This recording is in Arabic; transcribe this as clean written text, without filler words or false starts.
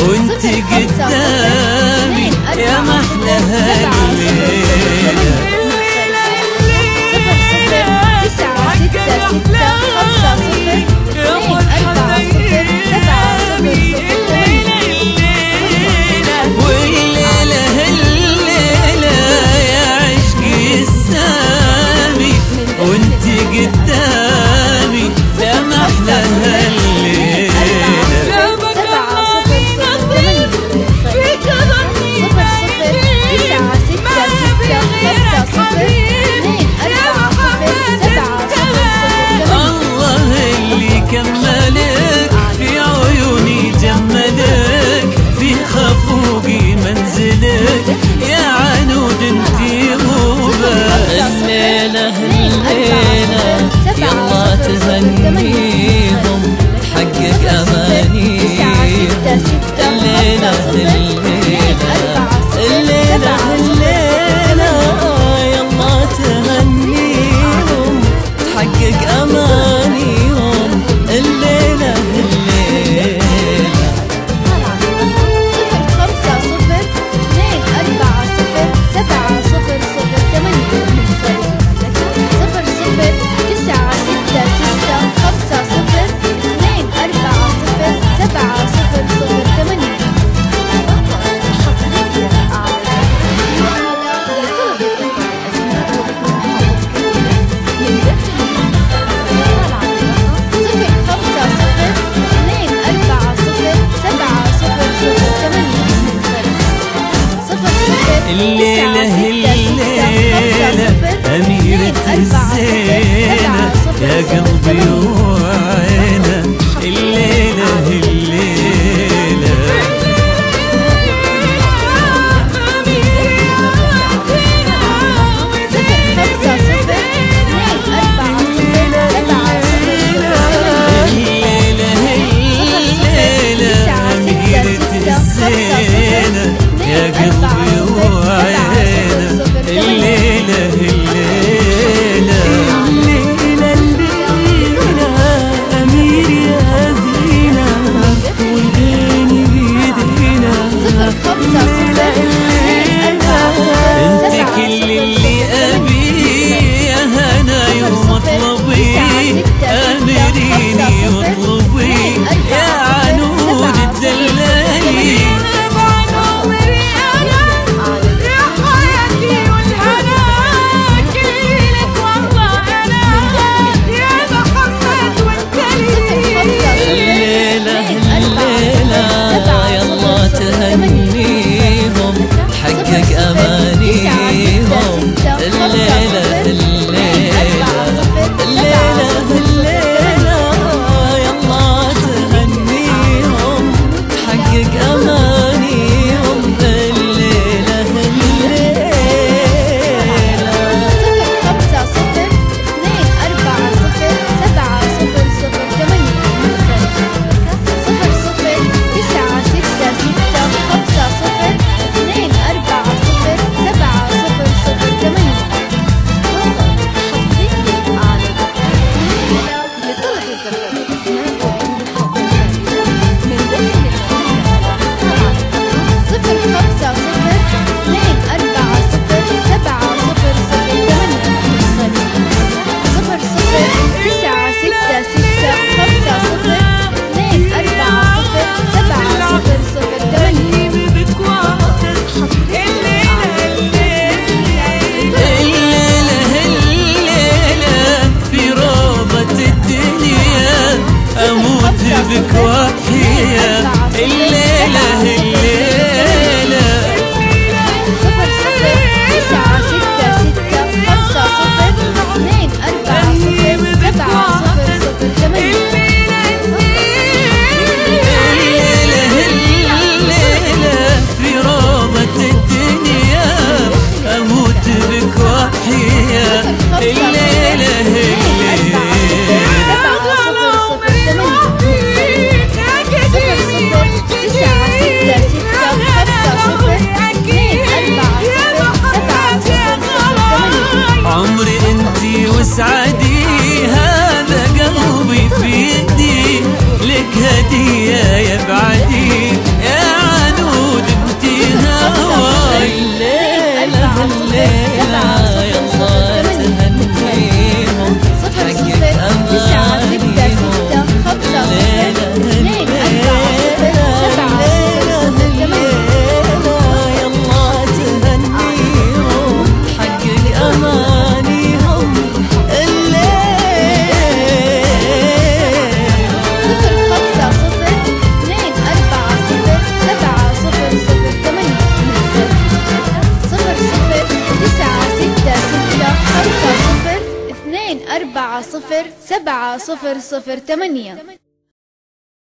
وانت قدامي يا محلاها الليلة. كملك في عيوني جملك في خفوقي منزلك يا عنود انتي غوبة. الليلة الليلة يلا تهنيهم تحقق أمانيهم. الليلة الليلة الليلة الليلة يلا تهنيهم تحقق أمانيهم. الليلة الليلة 0 الليلة الليلة أميرة الزينة يا قلبي وعينة. الليلة الليلة يا قلبي وعينه. الليلة الليلة الليلة الليلة أمير يا زينة والديني بيدينا. الليلة الليلة انت كل اللي أبيه يا هنا يوم اطلبي أمريني واطلبي يا عنود الدلالي. تهنيهم تحقق أمانيهم. الليلة الليلة الليلة الليلة يلا تهنيهم تحقق أمانيهم. الليلة الليلة 0 407008.